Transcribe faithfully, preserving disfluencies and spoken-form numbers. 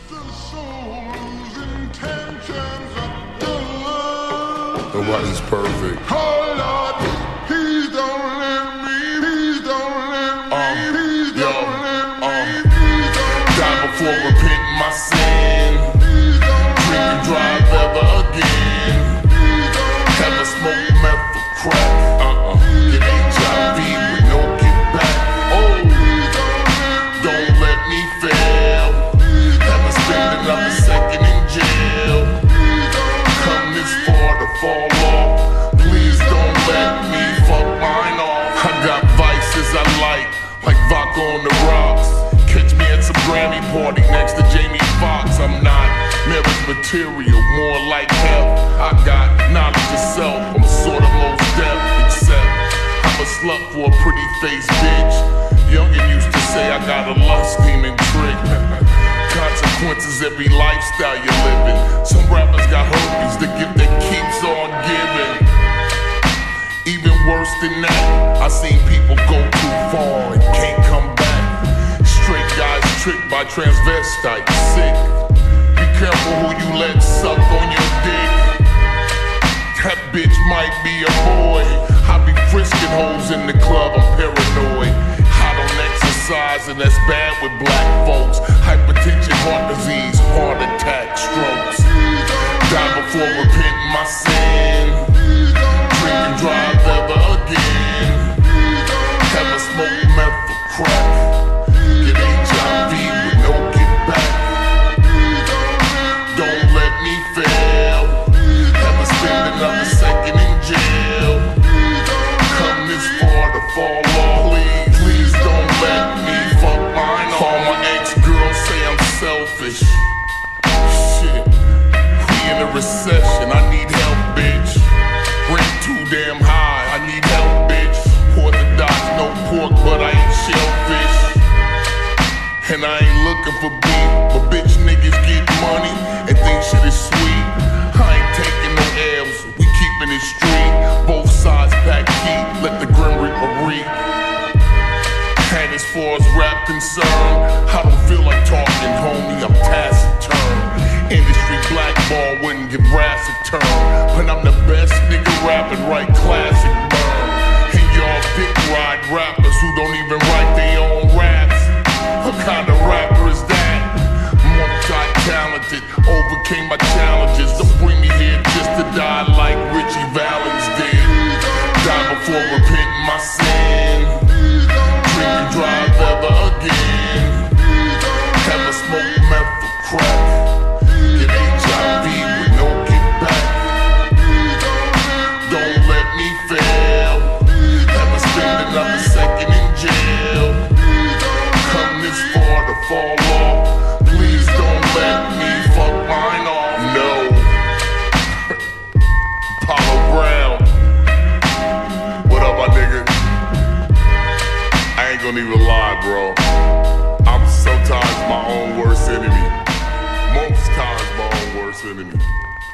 Nobody's perfect. Oh Lord, please don't let me, please don't let me, um, please don't yo, let me, um, please don't die before repenting my sin. Drink and drive ever again. Ever smoke meth or crack. Uh-uh. Get H I V with no get back. Oh, don't let me fail. Ever spend another second in jail. Come this far to fall off. Please don't let me fuck mine off. I got vices I like, like vodka on the rocks. Catch me at some Grammy party next to Jamie Foxx. I'm not marriage material, more like hell. I got knowledge of self, I'm sorta most deaf. Except I'm a slut for a pretty face bitch. Youngin' used to say I got a lust demon trick. Consequences every lifestyle you're living. Some rappers got herpes, the gift that keeps on giving. Even worse than that, I seen people go too far and can't come back. Straight guys tricked by transvestites, sick. Be careful who you let suck on your dick. That bitch might be a boy. I be frisking hoes in the club, I'm paranoid. I don't exercise and that's bad with black folks. Hypertension, heart disease, heart attack, strokes. Die before repenting my sin. Drink and drive ever again. Ever smoke meth or crack. Get H I V with no get back. Don't let me fail. Ever spend another second in jail. Come this far to fall off. Please, please don't let me fuck mine off. All my ex-girls say I'm selfish. Shit, we in a recession, I need help, bitch. Rent too damn high, I need help, bitch. Orthodox, no pork, but I eat shellfish. And I ain't looking for beef, but bitch niggas get money and think shit is sweet. I ain't taking no L's, we keeping it street. Both sides pack heat, let the Grim Reaper reap. And as far as rap concerned, I don't feel like talking, homie, I'm taciturn. Industry blackball wouldn't give brass a turn. But I'm the best nigga rapping, right classic burn. And y'all dick ride rappers who don't even write their own raps. What kind of rapper is that? Multi-talented, overcame my challenges. Don't bring me here just to die like Richie Valens did. Die before repenting my sin. Drink and drive ever again. Ever smoke meth or crack. Get H I V with no get back. Don't let me fail. Ever spend another second in jail. Come this far to fall off. Please don't let me fuck mine off. No. Apollo Brown. What up, my nigga? I ain't gonna even lie, bro. I'm sometimes my own worst enemy. Most times my own worst enemy.